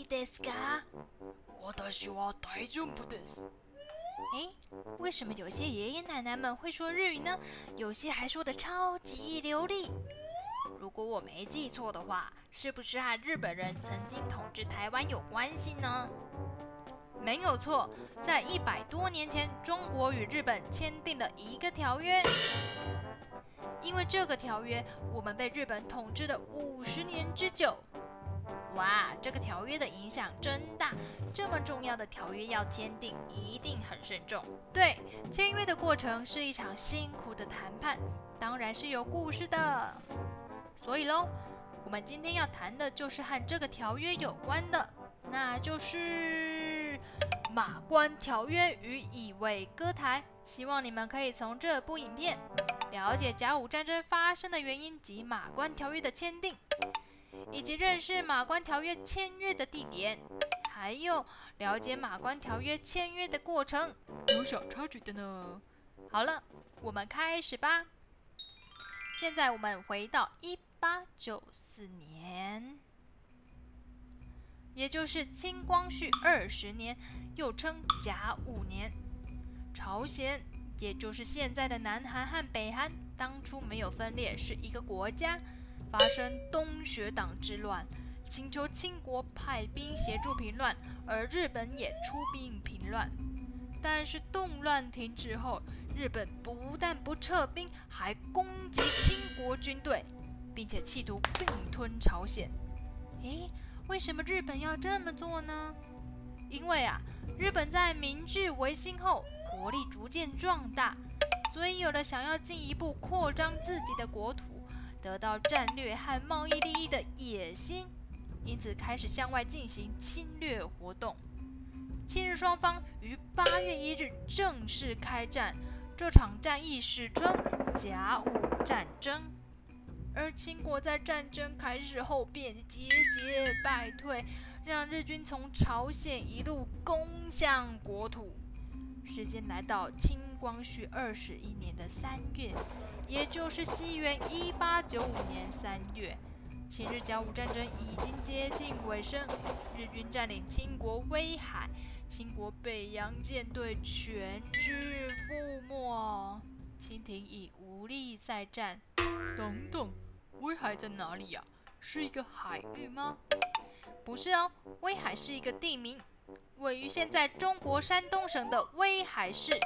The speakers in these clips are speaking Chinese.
ですか？ 私は大丈夫です。 诶，为什么有些爷爷奶奶们会说日语呢？有些还说得超级流利。如果我没记错的话，是不是和日本人曾经统治台湾有关系呢？没有错，在100多年前，中国与日本签订了一个条约。因为这个条约，我们被日本统治了50年之久。哇，这个条约的影响真大！这么重要的条约要签订，一定很慎重。对，签约的过程是一场辛苦的谈判，当然是有故事的。所以咯，我们今天要谈的就是和这个条约有关的，那就是马关条约与乙未歌台。希望你们可以从这部影片了解甲午战争发生的原因及马关条约的签订，以及认识马关条约签约的地点，还有了解马关条约签约的过程。 有小插曲的呢。 好了，我们开始吧。现在我们回到1894年，也就是清光绪20年，又称甲午年。朝鲜，也就是现在的南韩和北韩，当初没有分裂，是一个国家。发生东学党之乱，请求清国派兵协助平乱，而日本也出兵平乱。但是动乱停止后，日本不但不撤兵，还攻击清国军队，并且企图并吞朝鲜。诶，为什么日本要这么做呢？因为日本在明治维新后，国力逐渐壮大，所以有了想要进一步扩张自己的国土，得到战略和贸易利益的野心，因此开始向外进行侵略活动。清日双方于8月1日正式开战，这场战役史称甲午战争。而清国在战争开始后便节节败退，让日军从朝鲜一路攻向国土。时间来到清光绪21年的3月，也就是西元1895年3月，清日甲午战争已经接近尾声，日军占领清国威海，清国北洋舰队全军覆没，清廷已无力再战。 等等，威海在哪里呀？是一个海域吗？ 不是哦，威海是一个地名，位于现在中国山东省的威海市。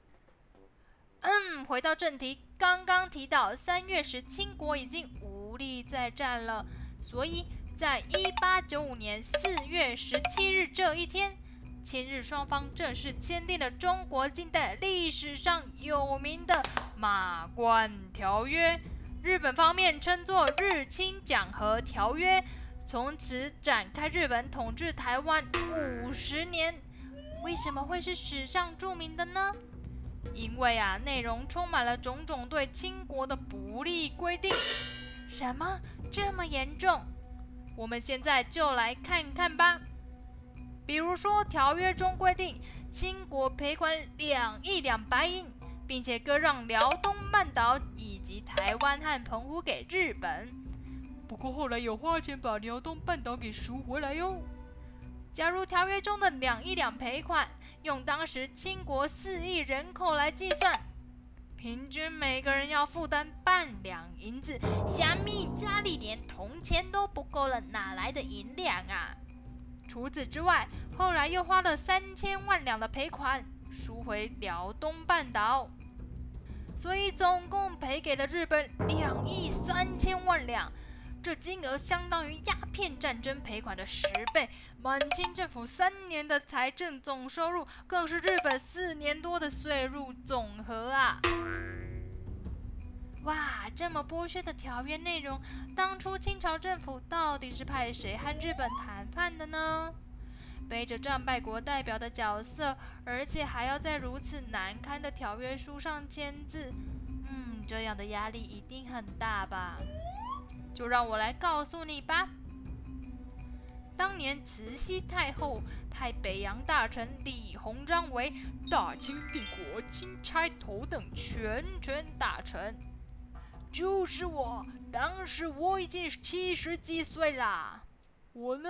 回到正题，刚刚提到3月时，清国已经无力再战了，所以在1895年4月17日这一天，清日双方正式签订了中国近代历史上有名的马关条约，日本方面称作日清讲和条约，从此展开日本统治台湾50年。为什么会是史上著名的呢？因为内容充满了种种对清国的不利规定。什么这么严重？我们现在就来看看吧。比如说，条约中规定，清国赔款2亿2白银，并且割让辽东半岛以及台湾和澎湖给日本。 不过后来有花钱把辽东半岛给赎回来哟。 假如条约中的2亿2赔款用当时清国4亿人口来计算，平均每个人要负担半两银子，虾米家里连铜钱都不够了，哪来的银两啊？除此之外，后来又花了3000万两的赔款赎回辽东半岛，所以总共赔给了日本2亿3000万两。这金额相当于鸦片战争赔款的10倍，满清政府3年的财政总收入，更是日本4年多的税入总和啊！哇，这么剥削的条约内容，当初清朝政府到底是派谁和日本谈判的呢？背着战败国代表的角色，而且还要在如此难堪的条约书上签字，这样的压力一定很大吧？就让我来告诉你吧。当年慈禧太后派北洋大臣李鸿章为大清帝国钦差头等全权大臣，就是我。当时我已经70几岁啦。我呢，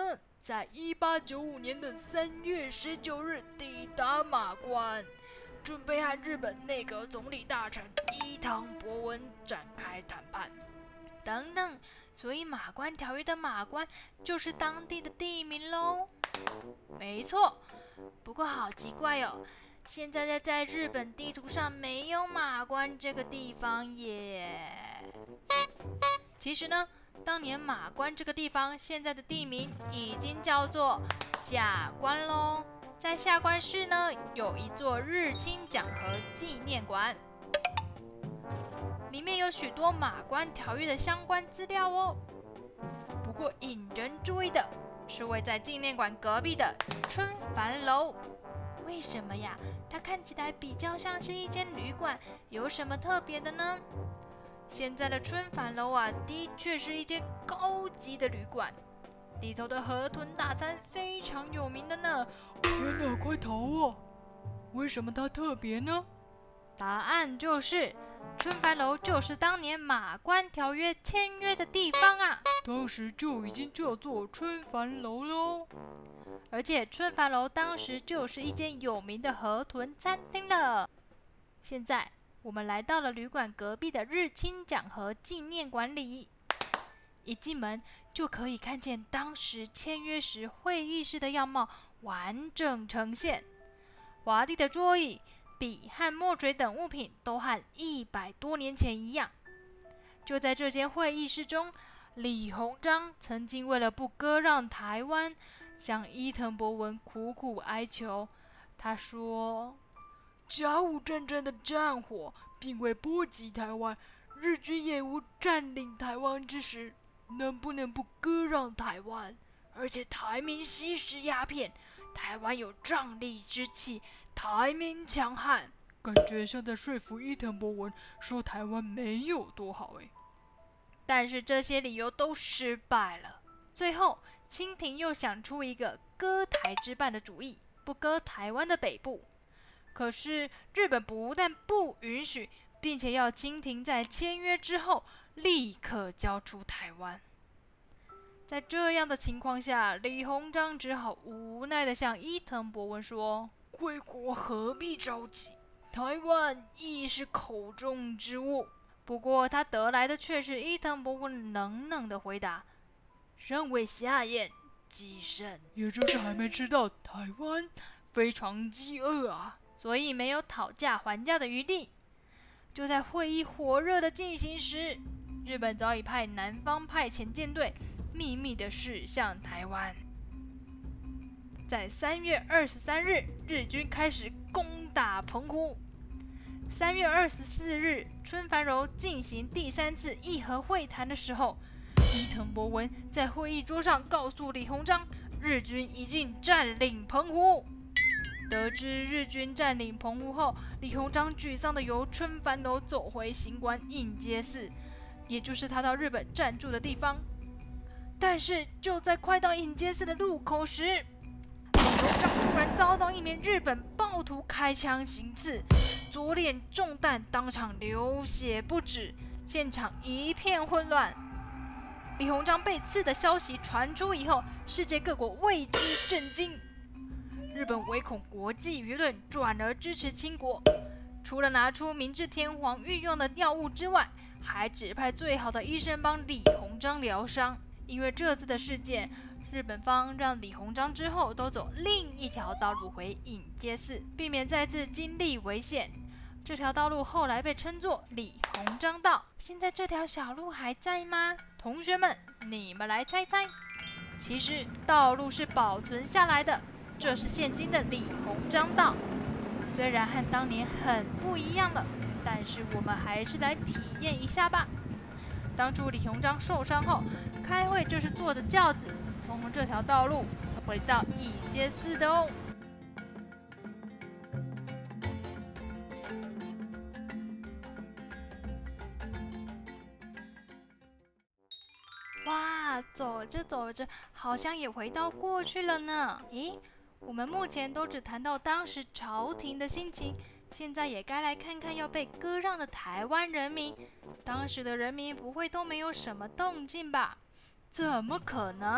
在1895年的3月19日抵达马关，准备和日本内阁总理大臣伊藤博文展开谈判。 等等，所以马关条约的马关就是当地的地名咯。没错，不过好奇怪哦，现在在日本地图上没有马关这个地方耶。其实呢，当年马关这个地方现在的地名已经叫做下关咯。在下关市呢，有一座日清讲和纪念馆，里面有许多马关条约的相关资料哦。不过引人注意的是位在纪念馆隔壁的春帆楼，为什么呀？它看起来比较像是一间旅馆，有什么特别的呢？现在的春帆楼啊，的确是一间高级的旅馆，里头的河豚大餐非常有名的呢。 天哪，快逃啊！为什么它特别呢？ 答案就是春帆楼就是当年马关条约签约的地方啊， 当时就已经叫做春帆楼咯。 而且春帆楼当时就是一间有名的河豚餐厅了。现在我们来到了旅馆隔壁的日清讲和纪念馆里，一进门就可以看见当时签约时会议室的样貌完整呈现，华丽的桌椅、笔和墨水等物品都和100多年前一样。就在这间会议室中，李鸿章曾经为了不割让台湾，向伊藤博文苦苦哀求。他说： 甲午战争的战火并未波及台湾，日军也无占领台湾之时，能不能不割让台湾？而且台民吸食鸦片，台湾有瘴疠之气，台民强悍，感觉像在说服伊藤博文说台湾没有多好诶。 但是这些理由都失败了。最后，清廷又想出一个割台之办的主意，不割台湾的北部。可是日本不但不允许，并且要清廷在签约之后立刻交出台湾。在这样的情况下，李鸿章只好无奈地向伊藤博文说： 贵国何必着急？台湾亦是口中之物。 不过他得来的却是伊藤博文冷冷的回答： 尚未下咽，饥甚。也就是还没吃到台湾，非常饥饿啊。 所以没有讨价还价的余地。就在会议火热的进行时，日本早已派南方派遣舰队秘密地驶向台湾。在3月23日，日军开始攻打澎湖。3月24日，春帆楼进行第3次议和会谈的时候，伊藤博文在会议桌上告诉李鸿章，日军已经占领澎湖。得知日军占领澎湖后，李鸿章沮丧地由春帆楼走回行馆应接寺，也就是他到日本暂住的地方。但是就在快到应接寺的路口时，李鸿章突然遭到一名日本暴徒开枪行刺，左脸中弹，当场流血不止，现场一片混乱。李鸿章被刺的消息传出以后，世界各国为之震惊。日本唯恐国际舆论转而支持清国，除了拿出明治天皇御用的药物之外，还指派最好的医生帮李鸿章疗伤。因为这次的事件，日本方让李鸿章之后都走另一条道路回应接寺，避免再次经历危险。这条道路后来被称作李鸿章道。现在这条小路还在吗？同学们，你们来猜猜。其实道路是保存下来的，这是现今的李鸿章道。虽然和当年很不一样了，但是我们还是来体验一下吧。当初李鸿章受伤后，开会就是坐着轿子从这条道路回到应接寺的哦。哇，走着走着，好像也回到过去了呢。咦，我们目前都只谈到当时朝廷的心情，现在也该来看看要被割让的台湾人民。当时的人民不会都没有什么动静吧？怎么可能？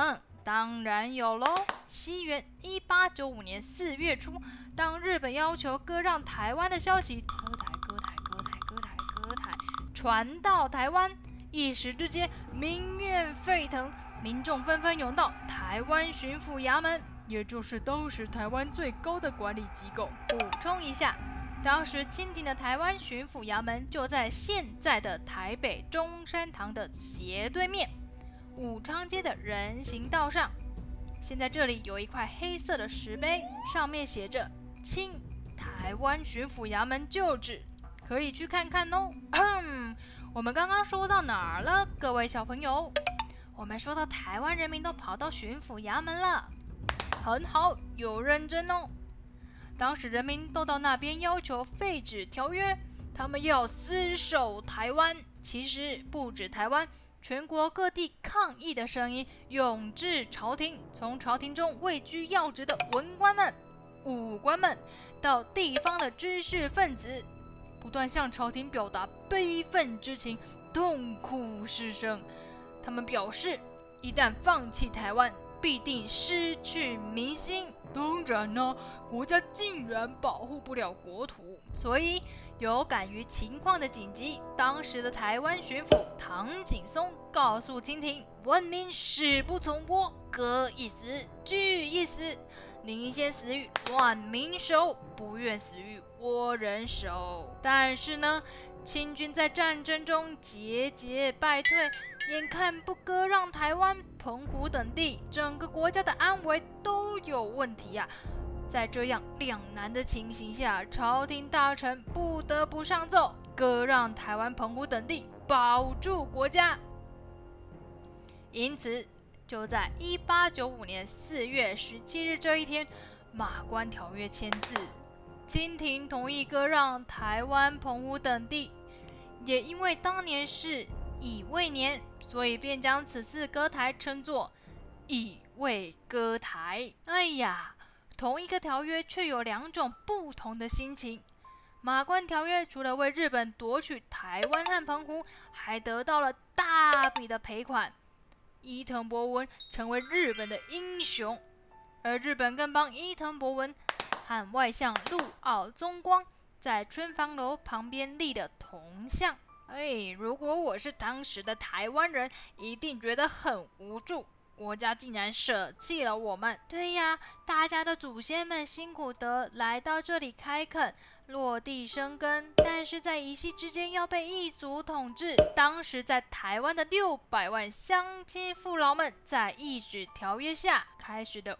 当然有喽。西元1895年4月初，当日本要求割让台湾的消息割台传到台湾，一时之间民怨沸腾，民众纷纷涌到台湾巡抚衙门， 也就是当时台湾最高的管理机构。 补充一下，当时清廷的台湾巡抚衙门就在现在的台北中山堂的斜对面，武昌街的人行道上。现在这里有一块黑色的石碑，上面写着“清台湾巡抚衙门旧址”，可以去看看哦。我们刚刚说到哪儿了，各位小朋友？我们说到台湾人民都跑到巡抚衙门了，很好，有认真哦。当时人民都到那边要求废止条约，他们要死守台湾。其实不止台湾，全国各地抗议的声音涌至朝廷，从朝廷中位居要职的文官们、武官们，到地方的知识分子，不断向朝廷表达悲愤之情，痛哭失声。他们表示，一旦放弃台湾，必定失去民心。 当然呢，国家竟然保护不了国土， 所以有感于情况的紧急，当时的台湾巡抚唐景崧告诉清廷：文明誓不从我，割一死，据一死。宁先死于乱民手，不愿死于倭人手。但是呢，清军在战争中节节败退，眼看不割让台湾、澎湖等地，整个国家的安危都有问题呀。在这样两难的情形下，朝廷大臣不得不上奏，割让台湾、澎湖等地，保住国家。因此，就在1895年4月17日这一天，马关条约签字，清廷同意割让台湾、澎湖等地。也因为当年是乙未年，所以便将此次割台称作乙未割台。哎呀，同一个条约却有两种不同的心情。马关条约除了为日本夺取台湾和澎湖，还得到了大笔的赔款。伊藤博文成为日本的英雄，而日本更帮伊藤博文和外相陆奥宗光在春芳楼旁边立了铜像。如果我是当时的台湾人，一定觉得很无助，国家竟然舍弃了我们。对呀，大家的祖先们辛苦地来到这里开垦，落地生根，但是在一夕之间要被异族统治。当时在台湾的600万乡亲父老们，在一纸条约下开始了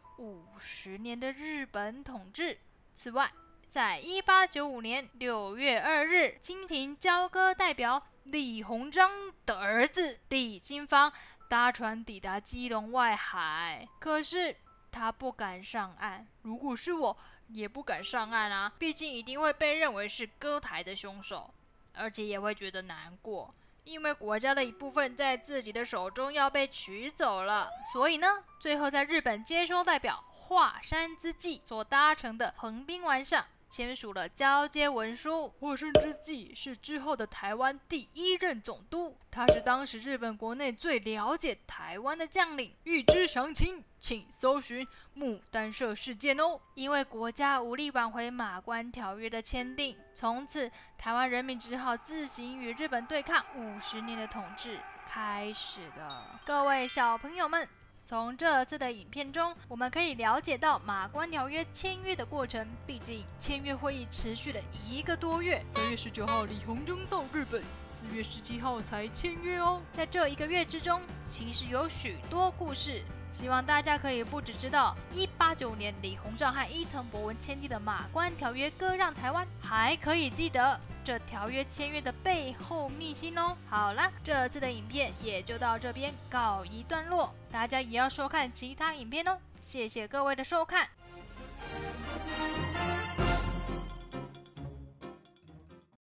50年的日本统治。此外，在1895年6月2日，清廷交割代表李鸿章的儿子李经方搭船抵达基隆外海，可是他不敢上岸。如果是我，也不敢上岸啊，毕竟一定会被认为是割台的凶手，而且也会觉得难过，因为国家的一部分在自己的手中要被取走了。所以呢，最后在日本接收代表华山之际所搭乘的横滨湾上签署了交接文书。 华山之际是之后的台湾第1任总督，他是当时日本国内最了解台湾的将领。欲知详情，请搜寻牡丹社事件哦。 因为国家无力挽回马关条约的签订，从此台湾人民只好自行与日本对抗，50年的统治开始了。各位小朋友们，从这次的影片中，我们可以了解到马关条约签约的过程。毕竟签约会议持续了1个多月 ，3月19号李鸿章到日本，4月17号才签约哦。 在这1个月之中，其实有许多故事，希望大家可以不只知道1895年李鸿章和伊藤博文签订的马关条约割让台湾，还可以记得这条约签约的背后秘辛哦。好了，这次的影片也就到这边告一段落，大家也要收看其他影片哦。谢谢各位的收看。